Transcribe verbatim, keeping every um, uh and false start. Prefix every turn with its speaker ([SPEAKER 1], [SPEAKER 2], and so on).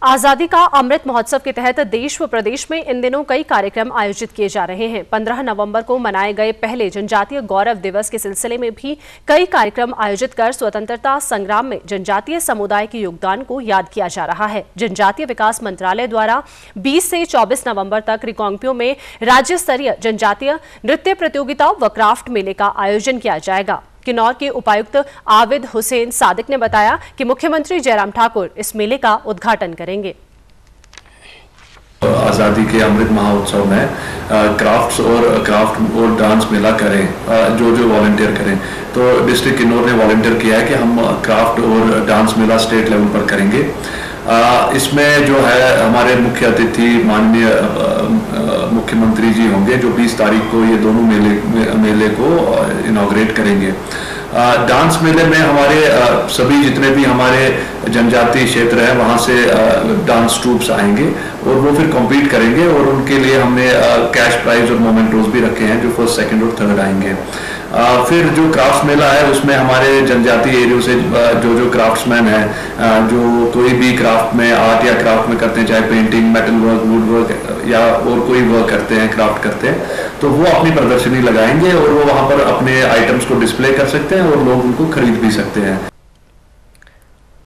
[SPEAKER 1] आजादी का अमृत महोत्सव के तहत देश व प्रदेश में इन दिनों कई कार्यक्रम आयोजित किए जा रहे हैं। पंद्रह नवंबर को मनाए गए पहले जनजातीय गौरव दिवस के सिलसिले में भी कई कार्यक्रम आयोजित कर स्वतंत्रता संग्राम में जनजातीय समुदाय के योगदान को याद किया जा रहा है। जनजातीय विकास मंत्रालय द्वारा बीस से चौबीस नवंबर तक रिकांगपिओ में राज्य स्तरीय जनजातीय नृत्य प्रतियोगिता व क्राफ्ट मेले का आयोजन किया जाएगा। किन्नौर के उपायुक्त आबिद हुसैन सादिक ने बताया कि मुख्यमंत्री जयराम ठाकुर इस मेले का उद्घाटन करेंगे।
[SPEAKER 2] आज़ादी के अमृत महोत्सव में क्राफ्ट्स और क्राफ्ट और डांस मेला करें, जो जो वॉलंटियर करें। तो डिस्ट्रिक्ट किन्नौर ने वॉलंटियर किया है कि हम क्राफ्ट और डांस मेला स्टेट लेवल पर करेंगे। इसमें जो है हमारे मुख्य अतिथि माननीय मुख्यमंत्री जी होंगे, जो बीस तारीख को ये दोनों मेले मेले को इनॉग्रेट करेंगे। डांस मेले में हमारे सभी जितने भी हमारे जनजातीय क्षेत्र है वहाँ से डांस ट्रूप्स आएंगे और वो फिर कॉम्पीट करेंगे और उनके लिए हमने कैश प्राइज और मोमेंटोज भी रखे हैं, जो फर्स्ट सेकंड और थर्ड आएंगे। फिर जो क्राफ्ट मेला है उसमें हमारे जनजातीय एरिया से जो जो क्राफ्ट्समैन हैं, जो कोई भी क्राफ्ट में आर्ट या क्राफ्ट में करते हैं, चाहे painting, metal work, wood work या और कोई वर्क करते हैं, क्राफ्ट करते हैं, तो वो अपनी प्रदर्शनी लगाएंगे और वो वहाँ पर अपने आइटम्स को डिस्प्ले कर सकते हैं और लोग उनको खरीद भी सकते हैं।